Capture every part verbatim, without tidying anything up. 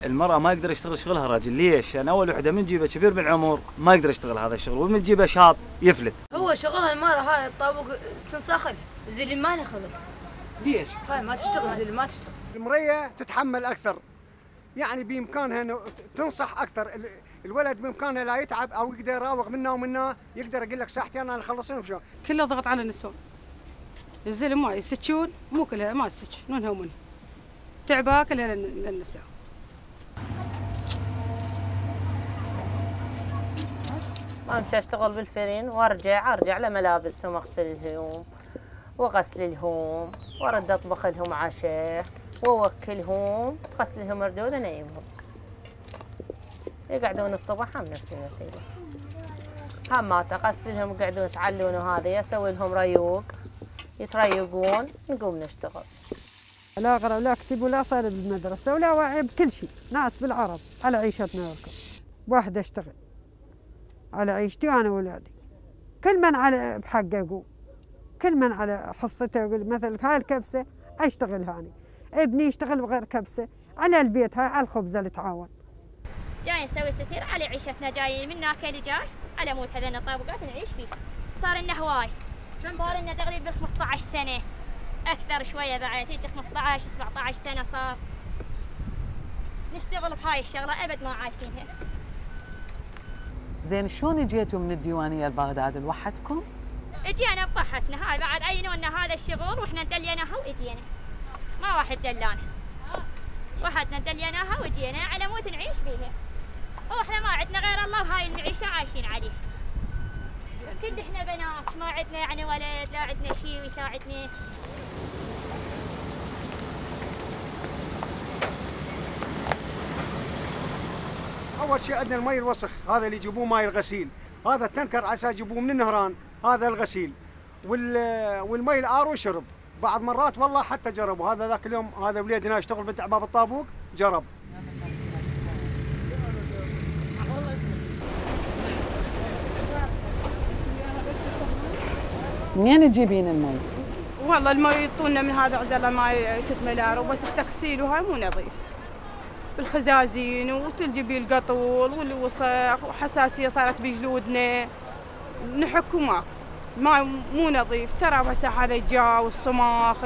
المرأة ما يقدر يشتغل شغلها راجل. ليش؟ لأن أول وحدة من تجيبه كبير بالعمر ما يقدر يشتغل هذا الشغل، ومن تجيبه شاب يفلت. هو شغلها المرأة هاي الطابوق استنساخ لها، زي اللي ما له خلق. ليش؟ هاي ما تشتغل زي اللي ما تشتغل. المرية تتحمل أكثر، يعني بإمكانها إنه تنصح أكثر. الولد بإمكانه لا يتعب أو يقدر يراوغ منا ومنا، يقدر يقول لك ساعتين أنا خلصين بشو. كله ضغط على النسوان. الزلم ما يستشون، مو كلها ما يستش، نونها ومنها. تعبها كلها للنساء. امشي اشتغل بالفرن وارجع ارجع لملابسهم، اغسل الهدوم وغسل الهوم، وارد اطبخ لهم عشاء واوكلهم، غسل لهم ردود انيمهم. يقعدون الصبح هم نفس النتيجه، همات اغسل لهم يقعدون يتعلون، وهذا اسوي لهم ريوق يتريقون، نقوم نشتغل. لا اقرا ولا اكتب ولا صار بالمدرسه ولا واعي بكل شيء، ناس بالعرب على عيشتنا وركب. واحده اشتغل على عيشتي وانا واولادي، كل من على بحقه يقول، كل من على حصته يقول. مثلا هاي الكبسه اشتغل هاني، ابني يشتغل بغير كبسه، على البيت هاي على الخبزه اللي تعاون. جاي نسوي ستير على عيشتنا، جاي من ناكل جاي على مود هذين الطابقات نعيش فيه. صار لنا هواي، صار لنا تقريبا خمسة عشر سنه، اكثر شويه بعد، هيك خمسة عشر سبعة عشر سنه صار نشتغل بهاي الشغله، ابد ما عارفينها. زين شلون اجيتوا من الديوانيه لبغداد لوحدكم؟ اجينا بضحتنا، هاي بعد عينونا هذا الشغل واحنا دليناها واجينا، ما واحد دلانا، وحدنا دليناها وجينا على مود نعيش بيها، واحنا ما عندنا غير الله وهاي المعيشه عايشين عليه. كل احنا بنات، ما عندنا يعني ولد، لا عندنا شيء ويساعدنا. أول شيء عندنا المي الوسخ، هذا اللي يجيبوه ماي الغسيل، هذا التنكر عسى يجيبوه من النهران، هذا الغسيل. وال والمي الآرو شرب. بعض مرات والله حتى جربوا، هذا ذاك اليوم هذا وليدنا يشتغل بنت باب الطابوق جرب. منين تجيبين المي؟ والله المي يعطونا من هذا عزله ماي كسمه الارو، بس التغسيل وهاي مو نظيف. بالخزازين وتلجبي القطول والوسخ وحساسيه صارت بجلودنا، نحك وما ما مو نظيف. ترى هسه هذا الجا والصماخ.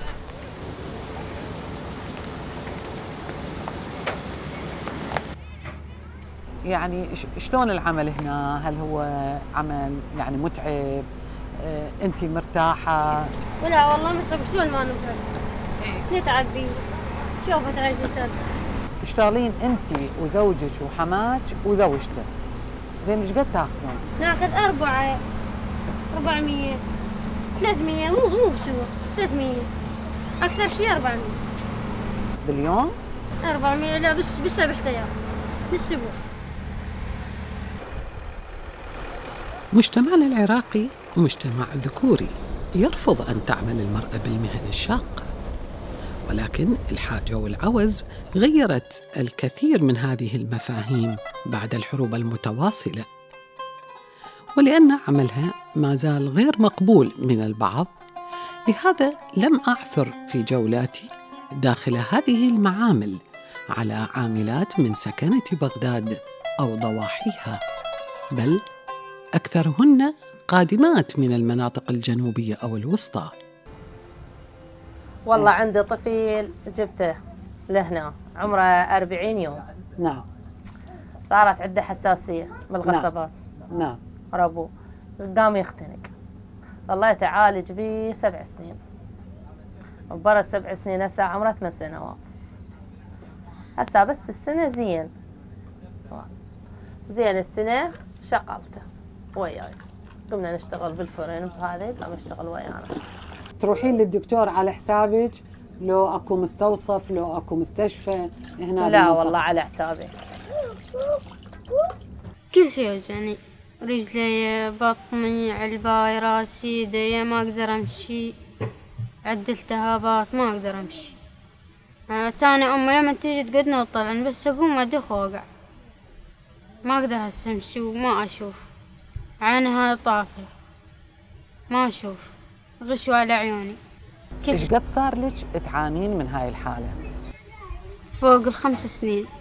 يعني شلون العمل هنا؟ هل هو عمل يعني متعب؟ اه انت مرتاحه؟ ولا والله متعب، شلون ما نتعب؟ نتعب بيه. شوفوا تعيشي صدق. تشتغلين انت وزوجك وحماك وزوجتك، زين ايش قد تاخذون؟ ناخذ أربعة أربعمية ثلاثمية، مو مو بشهور، ثلاثمية أكثر شيء أربعمية باليوم؟ أربعمية لا بس بالسبع أيام بالأسبوع. مجتمعنا العراقي مجتمع ذكوري يرفض أن تعمل المرأة بالمهن الشاقة، ولكن الحاجة والعوز غيرت الكثير من هذه المفاهيم بعد الحروب المتواصلة. ولأن عملها ما زال غير مقبول من البعض، لهذا لم أعثر في جولاتي داخل هذه المعامل على عاملات من سكنة بغداد أو ضواحيها، بل أكثرهن قادمات من المناطق الجنوبية أو الوسطى. والله عندي طفل جبته لهنا عمره أربعين يوم. نعم. صارت عنده حساسية بالغصبات. نعم. نعم. ربو قام يختنق، ظليت أعالج بيه سبع سنين، وبرا سبع سنين هسه عمره ثمان سنوات. هسه بس السنة زين زين السنة شغلته وياي، قمنا نشتغل بالفرن بهذا، قام يشتغل ويانا. تروحين للدكتور على حسابك؟ لو اكو مستوصف، لو اكو مستشفى هنا؟ لا والله على حسابي. كل شيء يوجعني، رجلي، بطني، علباي، راسي، يدي، ما اقدر امشي، عندي التهابات ما اقدر امشي. تاني امي لما تيجي تقعدنا وتطلعني، بس اقوم ادخ واقع، ما اقدر هسه امشي وما اشوف، عينها طافية ما اشوف، غشوا على عيوني. ايش قد صار لك تعانين من هاي الحالة؟ فوق الخمس سنين.